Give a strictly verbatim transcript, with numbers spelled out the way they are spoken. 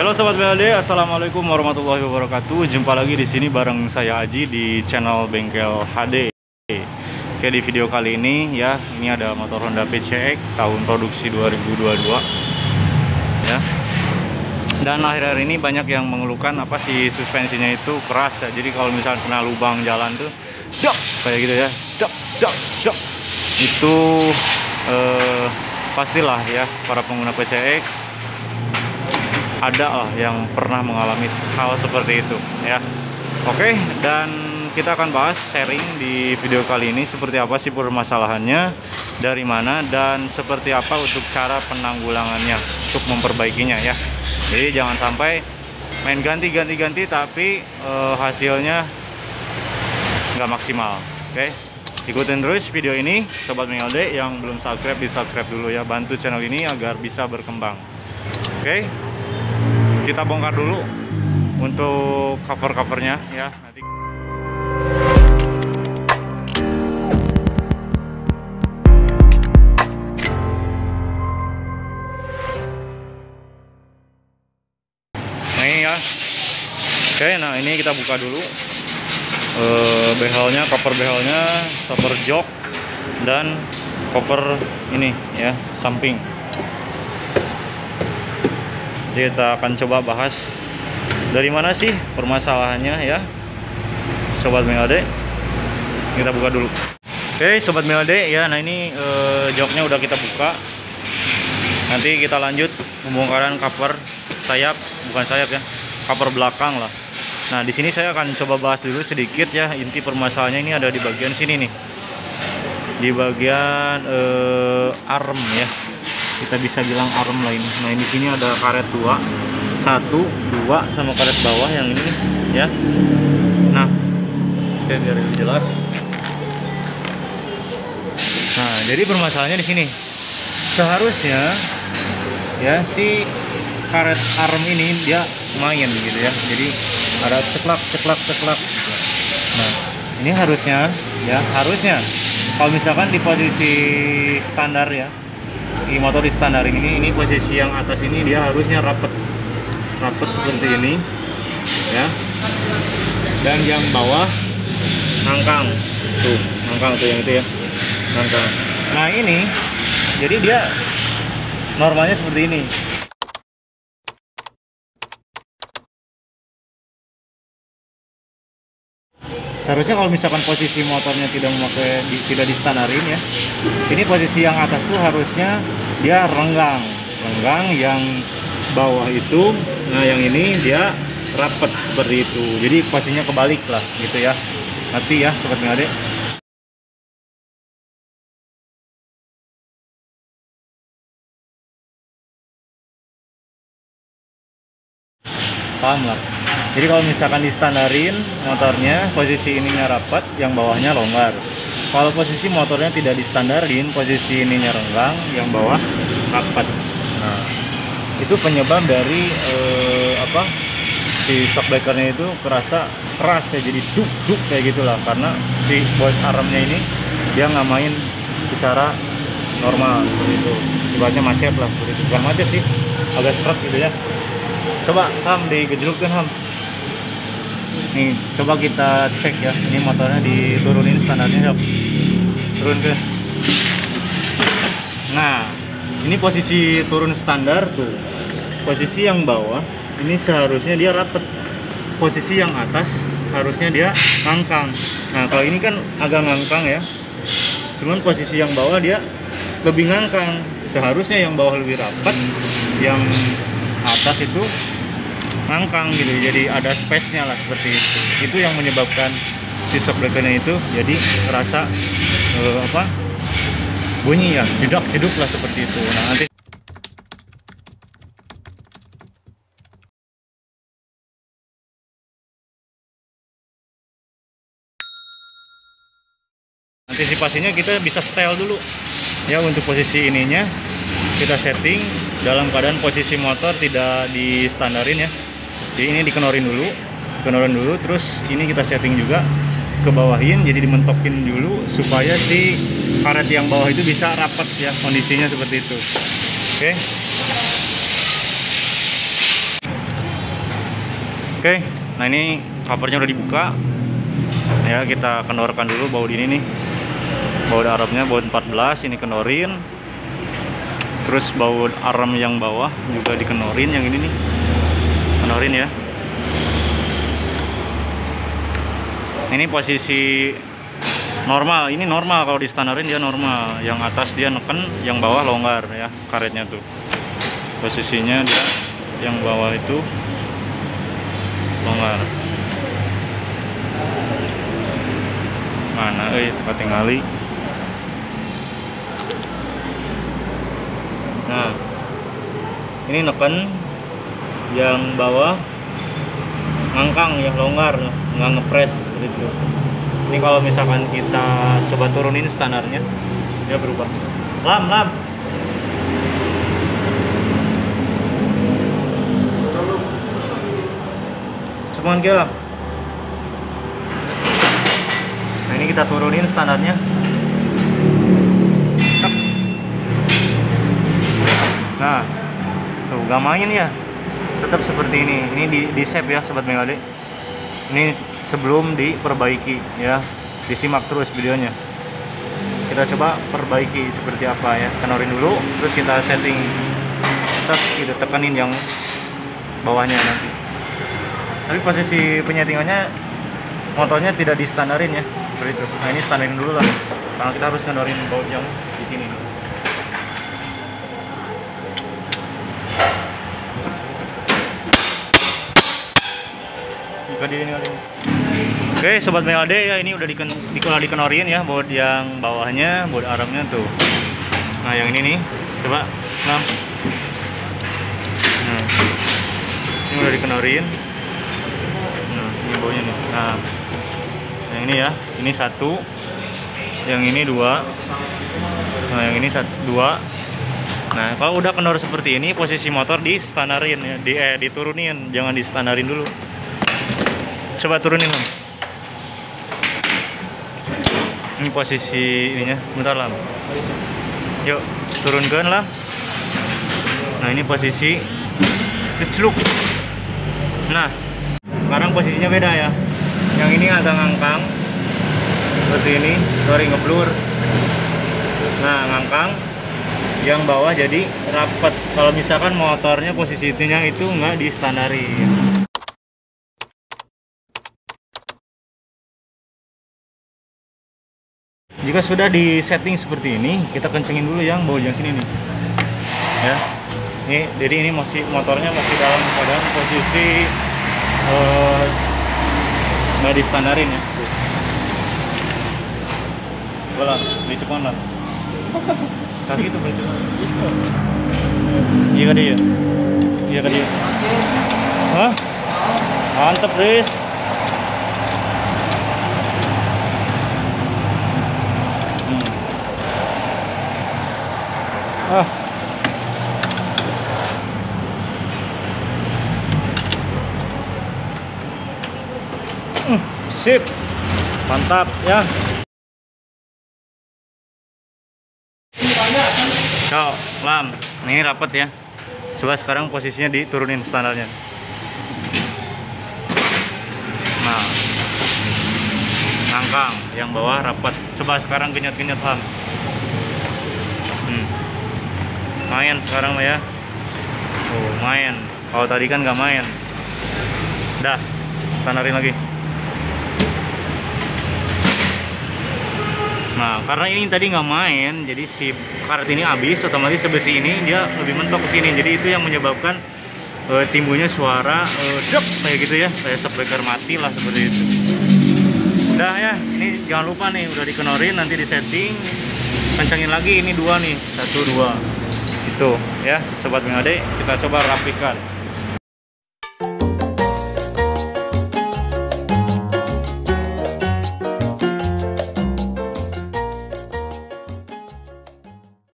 Halo Sobat B L D, Assalamualaikum warahmatullahi wabarakatuh. Jumpa lagi di sini bareng saya Aji di channel Bengkel H D. Oke, di video kali ini ya, ini ada motor Honda P C X tahun produksi dua ribu dua puluh dua ya. Dan akhir-akhir ini banyak yang mengeluhkan apa sih suspensinya itu keras ya. Jadi kalau misalnya kena lubang jalan tuh dok kayak gitu ya, dok dok dok. Itu eh, pastilah ya para pengguna P C X ada lah yang pernah mengalami hal seperti itu ya. Oke, dan kita akan bahas sharing di video kali ini seperti apa sih permasalahannya, dari mana, dan seperti apa untuk cara penanggulangannya untuk memperbaikinya ya. Jadi jangan sampai main ganti-ganti-ganti tapi eh, hasilnya nggak maksimal. Oke, ikutin terus video ini Sobat B L D. Yang belum subscribe, di subscribe dulu ya, bantu channel ini agar bisa berkembang. Oke, kita bongkar dulu untuk cover-covernya ya. Nanti nah ini ya. Oke, nah ini kita buka dulu uh, behelnya, cover behelnya, cover jok, dan cover ini ya, samping. Jadi kita akan coba bahas dari mana sih permasalahannya ya Sobat B L D. Kita buka dulu. Oke Sobat B L D ya, nah ini eh, joknya udah kita buka. Nanti kita lanjut pembongkaran cover sayap, bukan sayap ya, cover belakang lah. Nah di sini saya akan coba bahas dulu sedikit ya, inti permasalahannya ini ada di bagian sini nih, di bagian eh, arm ya. Kita bisa bilang arm lah ini. Nah, di sini ada karet dua, satu, dua, sama karet bawah yang ini ya. Nah, oke, biar lebih jelas. Nah, jadi permasalahannya di sini. Seharusnya ya si karet arm ini dia main gitu ya. Jadi ada ceklak, ceklak, ceklak. Gitu. Nah, ini harusnya ya, harusnya kalau misalkan di posisi standar ya, di motor di standar ini, ini posisi yang atas ini dia harusnya rapet rapet seperti ini ya, dan yang bawah ngangkang tuh, ngangkang tuh yang itu ya, ngangkang. Nah ini jadi dia normalnya seperti ini. Seharusnya kalau misalkan posisi motornya tidak memakai di, tidak distandarin ya, ini posisi yang atas tuh harusnya dia renggang, renggang, yang bawah itu, nah yang ini dia rapet seperti itu. Jadi posisinya kebalik lah gitu ya. Nanti ya Sobat B L D. Paham lah. Jadi kalau misalkan distandarin motornya posisi ininya rapat, yang bawahnya longgar. Kalau posisi motornya tidak distandarin, posisi ininya renggang, yang bawah rapat. Nah, itu penyebab dari eh, apa? Si shock breakernya itu kerasa keras ya, jadi duk duk kayak gitulah, karena si voice armnya ini dia nggak main secara normal seperti itu. Ibaratnya macet lah seperti itu. Bukan macet sih, agak seret gitu ya. Coba Ham digejlukkan Ham. Nih, coba kita cek ya. Ini motornya diturunin standarnya, Sob. Turun ke. Nah, ini posisi turun standar tuh. Posisi yang bawah ini seharusnya dia rapet. Posisi yang atas harusnya dia ngangkang. Nah, kalau ini kan agak ngangkang ya. Cuman posisi yang bawah dia lebih ngangkang. Seharusnya yang bawah lebih rapat, yang atas itu ngangkang gitu, jadi ada space-nya lah seperti itu. Itu yang menyebabkan si shock breaker-nya itu jadi terasa eh, apa bunyi ya, jedak-jeduk lah seperti itu. Nah nanti antisipasinya kita bisa setel dulu ya. Untuk posisi ininya kita setting dalam keadaan posisi motor tidak di standarin ya. Jadi ini dikenorin dulu, kenorin dulu, terus ini kita setting juga ke bawahin, jadi dimentokin dulu supaya si karet yang bawah itu bisa rapat ya, kondisinya seperti itu. Oke. Oke, nah ini covernya udah dibuka. Ya, kita kendorkan dulu baut ini nih. Baut armnya baut empat belas ini kendorin. Terus baut arm yang bawah juga dikenorin, yang ini nih. Kendorin ya. Ini posisi normal, ini normal kalau di standarin dia normal. Yang atas dia neken, yang bawah longgar ya karetnya tuh. Posisinya dia yang bawah itu longgar. Mana eh tempat tinggali. Nah, ini neken, yang bawah ngangkang ya longgar, nggak ngepres gitu. Ini kalau misalkan kita coba turunin standarnya, dia berubah. Lam, lam. Cuman lam. Nah, ini kita turunin standarnya. Nah, tuh gak main ya. Tetap seperti ini. Ini di, di save ya sobat Mengade. Ini sebelum diperbaiki ya, disimak terus videonya. Kita coba perbaiki seperti apa ya. Kenorin dulu, terus kita setting, terus kita tekanin yang bawahnya nanti. Tapi posisi penyetingannya motornya tidak di standarin ya, seperti itu. Nah, ini standarin dulu lah, karena kita harus kenorin baut yang di sini. Oke sobat Mengade ya, ini udah diken, dikelar dikenorin ya baut yang bawahnya, baut armnya tuh. Nah yang ini nih, coba nah, nah ini udah dikenorin. Nah ini baunya nih. Nah yang ini ya, ini satu, yang ini dua, nah yang ini satu dua. Nah kalau udah kendor seperti ini, posisi motor di standarin ya, di eh diturunin, jangan di standarin dulu. Coba turunin Lam. Ini posisi ininya, bentar Lam. Yuk turunkan Lam. Nah ini posisi kecluk. Nah sekarang posisinya beda ya. Yang ini agak ngangkang seperti ini, sorry ngeblur. Nah ngangkang, yang bawah jadi rapat. Kalau misalkan motornya posisinya itu nggak di standarin. Jika sudah di setting seperti ini, kita kencengin dulu yang baut yang sini nih. Ya. Ini jadi ini masih motornya masih dalam keadaan posisi nggak uh, di standarin ya. Bola, dicepon lah. Kaki itu bercepat. Iya kan dia? Iya kan dia? Hah? Mantep, Riz. Ah. Hmm, sip. Mantap ya. Ciao, Lam. Ini rapat ya. Coba sekarang posisinya diturunin standarnya. Nah. Ngangkang, yang bawah rapat. Coba sekarang genyot-genyot Lam. Hmm. Main sekarang ya. Oh main. Kalau tadi kan nggak main. Dah standarin lagi. Nah karena ini tadi nggak main, jadi si karet ini habis, otomatis sebesi ini dia lebih mentok ke sini. Jadi itu yang menyebabkan uh, timbulnya suara uh, dek kayak gitu ya, kayak shockbreaker mati lah seperti itu. Dah ya, ini jangan lupa nih udah dikenorin, nanti di setting, kencangin lagi ini dua nih, satu dua. Itu ya sobat Mengade, kita coba rapikan.